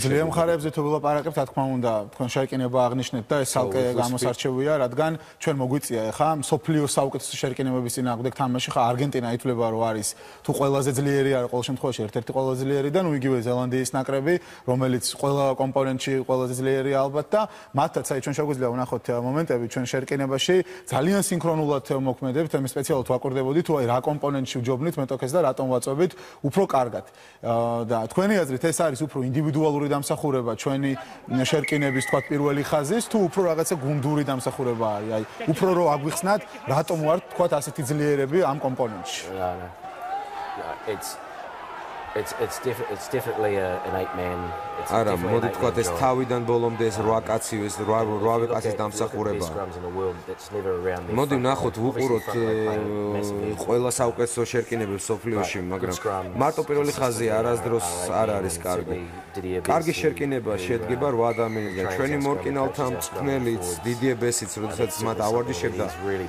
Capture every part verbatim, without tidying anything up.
ძლიერ მხარეებზე თუ ვილაპარაკებთ, რა თქმა უნდა, თქვენ შერკინება აღნიშნეთ და ეს ცალკე გამოსარჩევია, რადგან ჩვენ მოგვიწია ხა მსოფლიო საუკეთესო შერკინებების წინააღმდეგ თამაში, ხა არგენტინა ითვლება რომ არის თუ ყველაზე ძლიერი არის ყოველ შემთხვევაში ერთ-ერთი ყველაზე ძლიერი და ნუ იგივე ზელანდიის ნაკრები, რომელიც ყველა კომპონენტში ყველაზე ძლიერია ალბათ და მათაც აი ჩვენ შეგვიძლია ვნახოთ მომენტები ჩვენ შერკინებაში ძალიან სინქრონულად მოქმედებთ, მე სპეციალურად ვაკურდებოდი თუ აი რა კომპონენტში ვჯობნით მეტოქეს და რატომ ვაწვევით უფრო კარგად. და თქვენი აზრით ეს არის უფრო ინდივიდუალური დამსახურება ჩვენი შერკინების თქვა პირველი ხაზის თუ უფრო რაღაცა გუნდური დამსახურება არის აი უფრო რომ აგვიხსნათ რატომ ვარ თქვა ასეთი ძლიერები ამ კომპონენტში it's it's it's different it's definitely a, an eight man it's არა მოდი თქვა ეს თავიდან ბოლომდე ეს რვა კაცი ეს რვა კაცის დამსახურება მოდი ვნახოთ ვუყუროთ ყველა საუკეთესო შერკინებებს სოფლიოში მაგრამ მარტო პირველი ხაზი არასდროს არ არის კარგი კარგი შერკინება შედგება რვა ადამიანიდან ჩვენი მორკინალთა მწვრთნელიც დიდიე ბესიც როდესაც მათ ავარჯიშებდა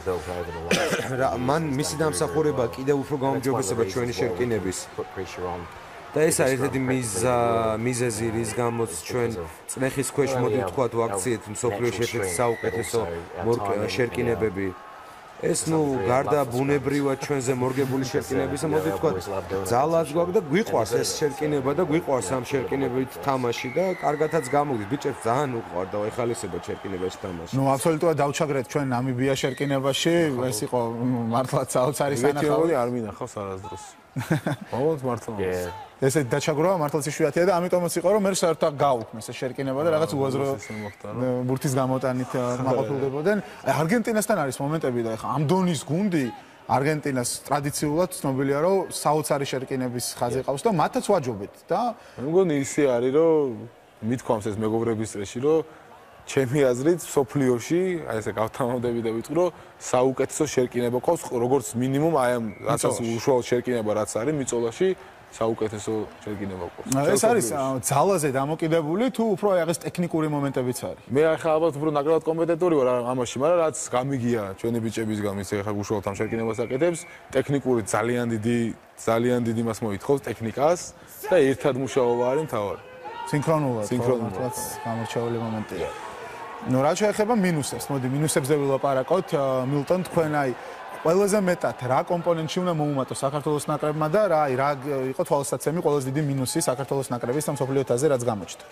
მან მისი დამსახურება კიდევ უფრო გაუმჯობესება ჩვენი შერკინების და ეს არის ერთი მიზეზი რის გამოც ჩვენ წნეხის ქვეშ მოდი ვთქვათ ვაქციეთ მსოფლიოში ერთ-ერთი საუკეთესო შერკინებები ეს ნუ გარდა ბუნებრივად ჩვენზე მორგებული შერკინებისა მოდი ვთქვათ ძალაც გვაქვს და გვიყვარს ეს შერკინება და გვიყვარს ამ შერკინებით თამაში და კარგათაც გამოვიდეს ბიჭებს ძალიან უყვართ და ეხალისებათ შერკინებაში თამაში ნუ აბსოლუტურად დავჩაგრეთ ჩვენ ნამიბია შერკინებაში ეს იყო მართლაც საოცარი სანახავი არ მინახავს არასდროს მოვოთ მართლა ესე დაჩაგროვა მართლაც იშვიათია და ამიტომაც იყო რომ მე საერთოდ გავუქმეს ეს შერკინება და რაღაც უაზრო ბურთის გამოტანით მაყოფილდებოდნენ არგენტინასთან არის მომენტები და ეხა ამ დონის გუნდი არგენტინას ტრადიციულად ცნობილია რომ საოცარი შერკინების ხაზი ყავს და მათაც ვაჯობეთ და მე მგონი ისე არის რომ მithქვამს ეს მეგობრების წრეში რომ ჩემი აზრით სოფლიოში აი ესე გავთამამდები და ვიტყვი რომ საუკეთესო შერკინება ყავს როგორც მინიმუმ აი ამ რაცაც უშუალოდ შერკინება რაც არის მიწოლაში საუკეთესო შერკინება ყავს. ეს არის ძალაზე დამოკიდებული თუ უფრო აი ეს ტექნიკური მომენტებიც არის. მე ახლა ალბათ უფრო ნაკლებად კომპეტენტური ვარ ამაში, მაგრამ რაც გამიგია ჩვენი ბიჭებისგან ის ახლა უშუალოდ ამ შერკინებას აკეთებს, ტექნიკური ძალიან დიდი ძალიან დიდი მას მოითხოვს ტექნიკას და ერთად მუშაობა არის მთავარი. სინქრონულად, სინქრონულად გამორჩეული მომენტია. ნუ რა შეეხება მინუსებს, მოდი მინუსებზე ვილაპარაკოთ. მილტონ თქვენ აი ყველაზე მეტად რა კომპონენტში უნდა მოუმატოს საქართველოს ნაკრებმა და რა აი რა იყო თვალსაცემი ყველაზე დიდი მინუსი საქართველოს ნაკრების და მსოფლიო თასზე რაც გამოჩნდა.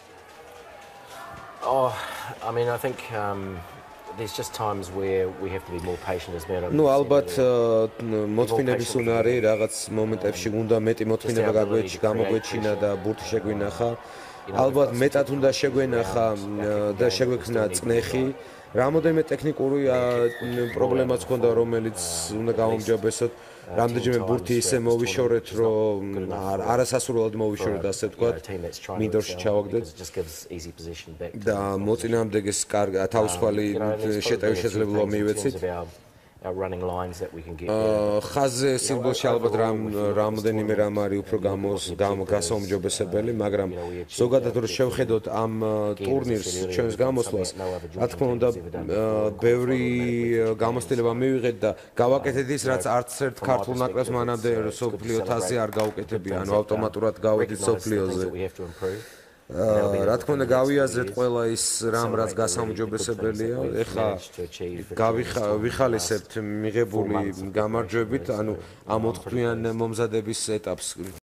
Oh, I mean I think um there's just times where we have to be more patient as men. Ну ალბათ მოთმინების უნარი რაღაც მომენტებში უნდა მეტი მოთმინება გამოგვეჩინა და ბურთი შეგვინახა. ალბათ მეტად უნდა შეგვენახა და შეგვექნა წნეხი. რამოდენიმე ტექნიკური პრობლემაც ჰქონდა, რომელიც უნდა გავუმჯობესოთ. რამდენჯერმე ბურთი ისე მოვიშორეთ, რომ არასასურველად მოვიშორეთ, ასე ვთქვათ, მინდორში ჩავაგდეთ. და მოწინააღმდეგეს კარგი თავისუფალი შეტევის შესაძლებლობა მივეცით. our running lines that we can get. ხაზზე სილბოში ალბათ რამ რამოდენიმე რამ არის უფრო გასაუმჯობესებელი, მაგრამ ზოგადად რო შევხედოთ ამ ტურნირს ჩვენს გამოსვლას, რა თქმა უნდა, ბევრი გამოცდილება მივიღეთ და გავაკეთეთ ის, რაც არც ერთ ქართულ ნაკრებს მანამდე სოფლიო თასზე არ გაუკეთებია, ანუ ავტომატურად გავედით სოფლიოზე. რა თქმა უნდა გავიაზრეთ ყველა ის რამ რაც გასაუმჯობესებელია ეხლა გავიხალისებთ მიღებული გამარჯვებით ანუ ამ ოთხთვიან მომზადების ეტაპს